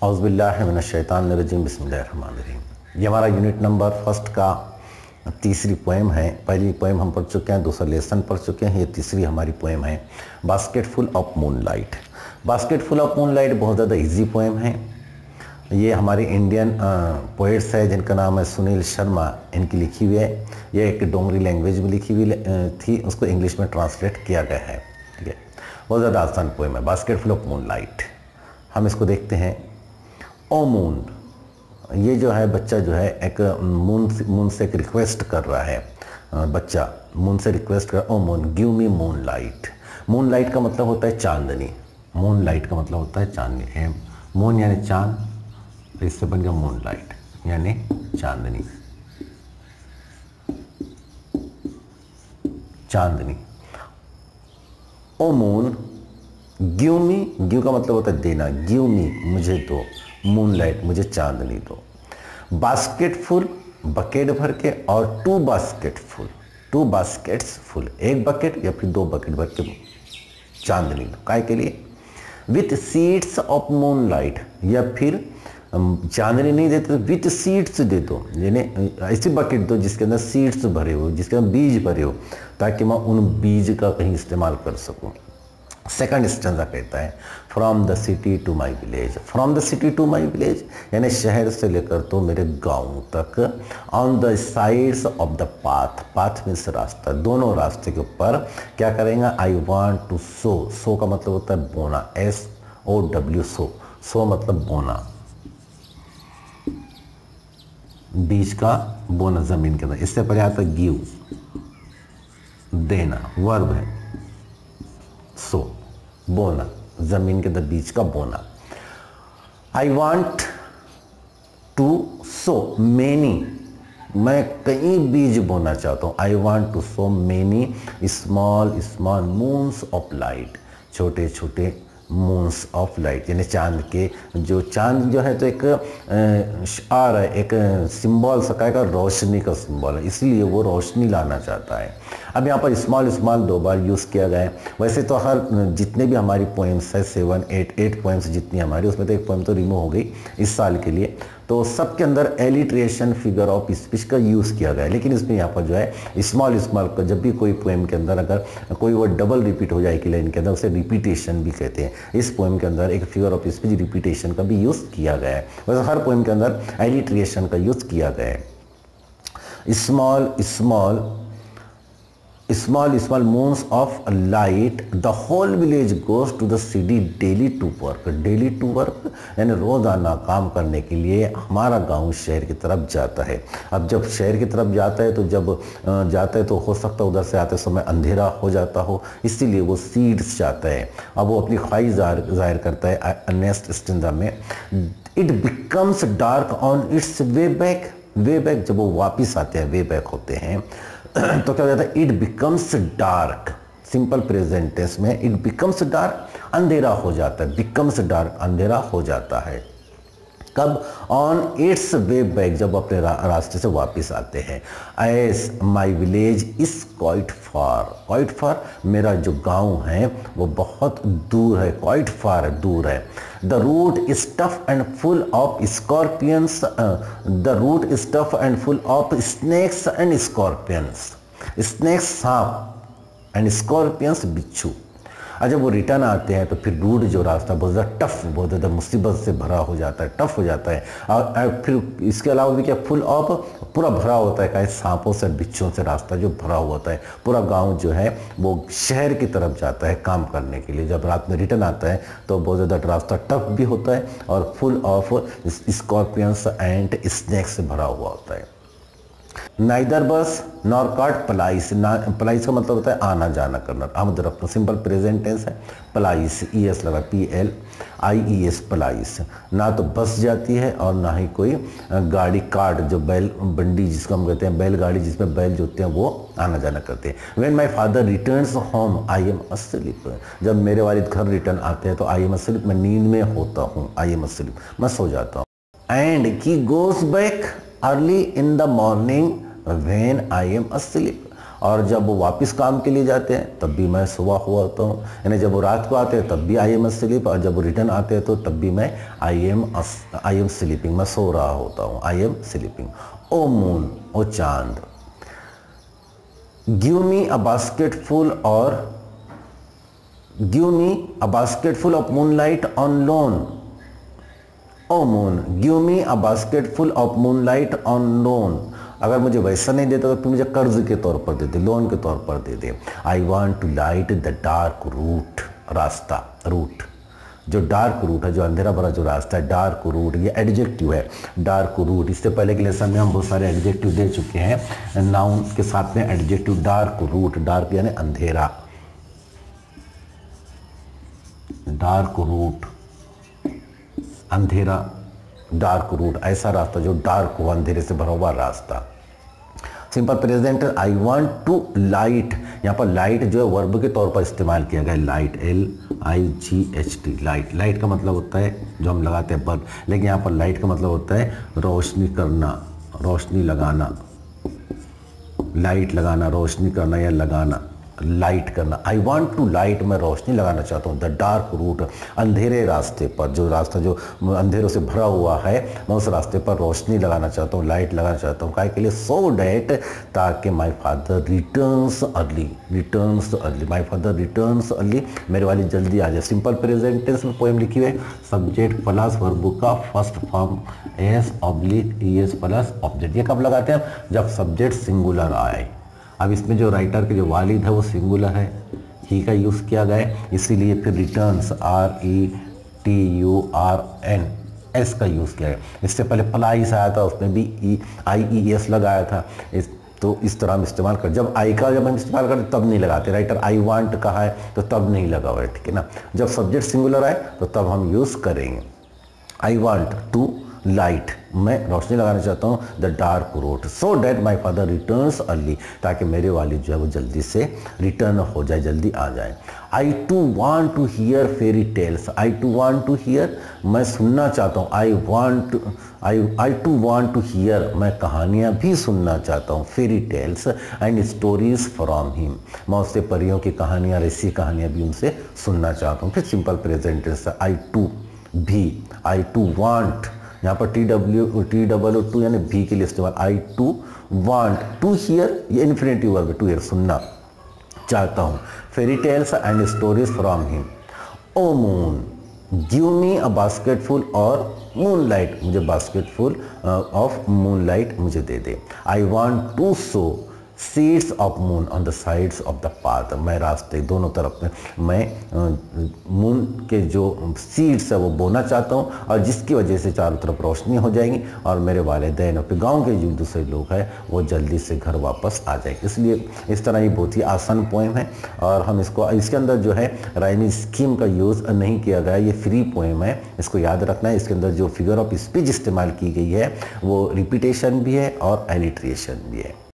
औज़ुबिल्लाहिमिनश्शैतानिर्रजीम बिस्मिल्लाहिर्रहमानिर्रहीम। ये हमारा यूनिट नंबर फर्स्ट का तीसरी पोएम है। पहली पोएम हम पढ़ चुके हैं, दूसरा लेसन पढ़ चुके हैं, ये तीसरी हमारी पोएम है basketful of moonlight. Basketful of moonlight बहुत ज़्यादा इजी पोएम है। ये हमारे इंडियन पोइट्स है जिनका नाम है सुनील शर्मा, इनकी लिखी हुई है। ये एक डोंगरी लैंग्वेज में लिखी हुई थी, उसको इंग्लिश में ट्रांसलेट किया गया है। ठीक है, बहुत ज़्यादा आसान पोएम है बास्केटफुल ऑफ मूनलाइट। हम इसको देखते हैं। ओ मून, ये जो है बच्चा जो है एक मून से एक रिक्वेस्ट कर रहा है। बच्चा मून से रिक्वेस्ट कर, O moon give me moonlight. Moonlight का मतलब होता है चांदनी। मून लाइट का मतलब होता है चांदनी। मून यानी चांद, इससे बन गया मून लाइट यानी चांदनी। चांदनी। O moon give me, give का मतलब होता है देना, गिव मी मुझे दो, मून लाइट मुझे चांदनी दो। बास्केट फुल, बकेट भर के, और two basket full, two baskets full, एक बकेट या फिर दो बकेट भर के चांदनी दो। काय के लिए? With seeds of moonlight, या फिर चांदनी नहीं देते तो विथ सीड्स दे दो, यानी ऐसी बकेट दो जिसके अंदर सीड्स भरे हो, जिसके अंदर बीज भरे हो, ताकि मैं उन बीज का कहीं इस्तेमाल कर सकूं। सेकंड स्टैंजा कहता है from the city to my village. From the city to my village यानी शहर से लेकर तो मेरे गांव तक। On the sides of the path, path means रास्ता, दोनों रास्ते के ऊपर क्या करेंगे? आई वॉन्ट टू सो, सो का मतलब होता है बोना, SOW, सो, सो मतलब बोना, बीज का बोना जमीन के अंदर। इससे पहले आता है गिव, देना, वर्ब है, सो बोना, जमीन के अंदर बीज का बोना। I want to sow many, मैं कई बीज बोना चाहता हूँ। I want to sow many small small moons of light, छोटे छोटे मून्स ऑफ लाइट यानी चांद के, जो चांद जो है तो एक आ रहा है, एक सिंबल सकाय का, रोशनी का सिंबल है, इसलिए वो रोशनी लाना चाहता है। अब यहाँ पर स्मॉल स्मॉल दो बार यूज़ किया गया है। वैसे तो हर जितने भी हमारी पोएम्स है 7, 8 पोएम्स जितनी हमारी, उसमें तो एक पोएम तो रिमूव हो गई इस साल के लिए, तो सबके अंदर एलिट्रेशन फिगर ऑफ स्पीच का यूज़ किया गया है। लेकिन इसमें यहाँ पर जो है स्मॉल स्मॉल का, जब भी कोई पोएम के अंदर अगर कोई वर्ड डबल रिपीट हो जाए कि लाइन के अंदर, उसे रिपीटेशन भी कहते हैं। इस पोएम के अंदर एक फिगर ऑफ स्पीच रिपीटेशन का भी यूज़ किया गया है। वैसे हर पोएम के अंदर एलिट्रेशन का यूज़ किया गया है। Small small small small moons of light, the whole village goes to the city daily to work। daily to work यानी रोज़ाना काम करने के लिए हमारा गांव शहर की तरफ जाता है। अब जब शहर की तरफ जाता है तो जब जाता है तो हो सकता है उधर से आते समय अंधेरा हो जाता हो, इसीलिए वो सीड्स चाहता है। अब वो अपनी ख्वाहिश जाहिर करता है नेक्स्ट स्टैंजा में। It becomes dark on its way back, way back जब वो वापिस आते हैं, वे बैक होते हैं तो क्या हो जाता है? It becomes dark, simple present tense में इट बिकम्स डार्क, अंधेरा हो जाता है। बिकम्स डार्क, अंधेरा हो जाता है। कब? ऑन इट्स वे बैक, जब अपने रास्ते से वापस आते हैं। As my village is quite far, quite far मेरा जो गांव है वो बहुत दूर है, क्वाइट फार दूर है। The route is tough and full of scorpions, the route is tough and full of snakes and scorpions, snakes सांप एंड स्कॉर्पियंस बिच्छू। जब वो रिटर्न आते हैं तो फिर रूट जो रास्ता बहुत ज़्यादा टफ, बहुत ज़्यादा मुसीबत से भरा हो जाता है, टफ हो जाता है। और फिर इसके अलावा भी क्या फुल ऑफ, पूरा भरा होता है क्या? सांपों से, बिच्छुओं से रास्ता जो भरा हुआ होता है। पूरा गांव जो है वो शहर की तरफ जाता है काम करने के लिए। जब रात में रिटर्न आता है तो बहुत ज़्यादा रास्ता टफ भी होता है और full of scorpions and snakes से भरा हुआ होता है। नाइदर बस नॉर कार्ट पलाइस, पलाइस का मतलब होता है आना जाना करना। हम तरफ सिंपल प्रेजेंट टेंस है। पलाइस, ES लगा, PLIES, पलाइस। ना तो बस जाती है और ना ही कोई गाड़ी, कार्ट जो बैल बंडी जिसको हम कहते हैं, बैलगाड़ी जिसमें बैल जोते हैं, वो आना जाना करते हैं। When my father returns home I am asleep, जब मेरे वालिद घर रिटर्न आते हैं तो आई एम अस्लीप, मैं नींद में होता हूँ, आई एम अस्लीप, मैं सो जाता हूँ। And he goes back early in the morning when I am asleep, और जब वो वापस काम के लिए जाते हैं तब भी मैं सोया हुआ होता हूँ, यानी जब वो रात को आते हैं तब भी आई एम स्लीप, और जब वो रिटर्न आते हैं तो तब भी मैं आई एम स्लीपिंग, मैं सो रहा होता हूँ, I am sleeping. O moon, ओ चांद, give me a basketful of moonlight on loan. O moon, give me a basketful of moonlight on loan. अगर मुझे वैसा नहीं देता तो फिर मुझे कर्ज के तौर पर दे दे, लोन के तौर पर दे दे। I want to light the dark route, रास्ता, रूट, जो डार्क रूट है, जो अंधेरा भरा जो रास्ता है, डार्क रूट, ये एडजेक्टिव है, डार्क रूट। इससे पहले के लेसन में हम बहुत सारे एडजेक्टिव दे चुके हैं, नाउन के साथ में एडजेक्टिव। डार्क रूट, डार्क यानी अंधेरा, डार्क रूट, अंधेरा, डार्क रूट, ऐसा रास्ता जो डार्क हो, अंधेरे से भरा हुआ रास्ता। Simple present, I want to light, यहाँ पर लाइट जो है वर्ब के तौर पर इस्तेमाल किया गया है, लाइट, LIGHT, लाइट। लाइट का मतलब होता है जो हम लगाते हैं बल्ब, लेकिन यहाँ पर लाइट का मतलब होता है रोशनी करना, रोशनी लगाना, लाइट लगाना, रोशनी करना या लगाना, लाइट करना। आई वॉन्ट टू लाइट, मैं रोशनी लगाना चाहता हूँ, द डार्क रूट, अंधेरे रास्ते पर, जो रास्ता जो अंधेरों से भरा हुआ है, मैं उस रास्ते पर रोशनी लगाना चाहता हूँ, लाइट लगाना चाहता हूँ। काय के लिए? सो डैट, ताकि my father returns early, returns early, my father returns early, मेरे वाली जल्दी आ जाए। सिंपल प्रेजेंट टेंस में पोएम लिखी हुई है, सब्जेक्ट प्लस वर्ब का first form ES plus object. ये कब लगाते हैं? जब सब्जेक्ट सिंगुलर आए। अब इसमें जो राइटर के जो वालिद है वो सिंगुलर है, ही का यूज़ किया गया है, इसीलिए फिर रिटर्न्स RETURNS का यूज़ किया है। इससे पहले प्लाइस आया था, उसमें भी IES लगाया था। तो इस तरह हम इस्तेमाल कर, जब आई का जब हम इस्तेमाल करते तब नहीं लगाते। राइटर आई वांट कहा है तो तब नहीं लगा हुआ है, ठीक है ना। जब सब्जेक्ट सिंगुलर आए तो तब हम यूज़ करेंगे। आई वांट टू लाइट, मैं रोशनी लगाना चाहता हूँ, the dark road, so that my father returns early, ताकि मेरे वालिद जो है वो जल्दी से रिटर्न हो जाए, जल्दी आ जाए। I too want to hear fairy tales, I too want to hear, मैं सुनना चाहता हूँ, I too want to hear, मैं कहानियाँ भी सुनना चाहता हूँ, fairy tales and stories from him, मैं उससे परियों की कहानियाँ, ऐसी कहानियाँ भी उनसे सुनना चाहता हूँ। फिर simple present tense, I too भी, आई टू वांट, यहाँ पर TWO यानी भी के लिए इस्तेमाल। I too want to hear, ये इन्फिनेटिव वर्ब है, टू हियर, सुनना चाहता हूँ। Fairy tales and stories from him. O moon, give me a basketful और मूनलाइट, मुझे बास्केटफुल ऑफ मूनलाइट मुझे दे दे। I want to sow seeds of moon on the sides of the path, मैं रास्ते दोनों तरफ में मैं मून के जो सीड्स है वो बोना चाहता हूँ, और जिसकी वजह से चारों तरफ रोशनी हो जाएगी और मेरे वालिदैन और गांव के जो दूसरे लोग हैं वो जल्दी से घर वापस आ जाएंगे। इसलिए इस तरह ये बहुत ही आसान पोएम है, और हम इसके अंदर जो है राइमिंग स्कीम का यूज़ नहीं किया गया, ये फ्री पोएम है, इसको याद रखना है। इसके अंदर जो फिगर ऑफ स्पीच इस्तेमाल की गई है वो रिपीटेशन भी है और एलिट्रेशन भी है।